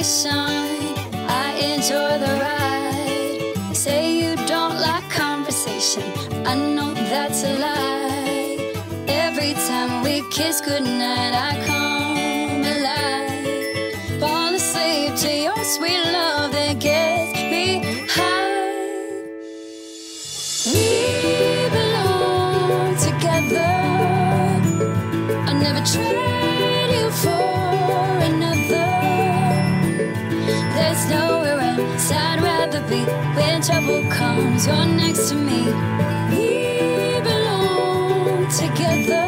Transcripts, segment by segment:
destination. I enjoy the ride. Say you don't like conversation, I know that's a lie. Every time we kiss goodnight, I come alive. Fall asleep to your sweet love that gets me high. We belong together. I never trade you for another. There's nowhere else I'd rather be. When trouble comes, you're next to me. We belong together.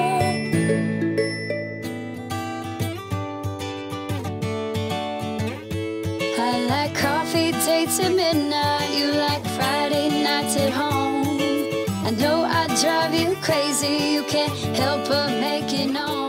I like coffee dates at midnight. You like Friday nights at home. I know I drive you crazy. You can't help but make it known.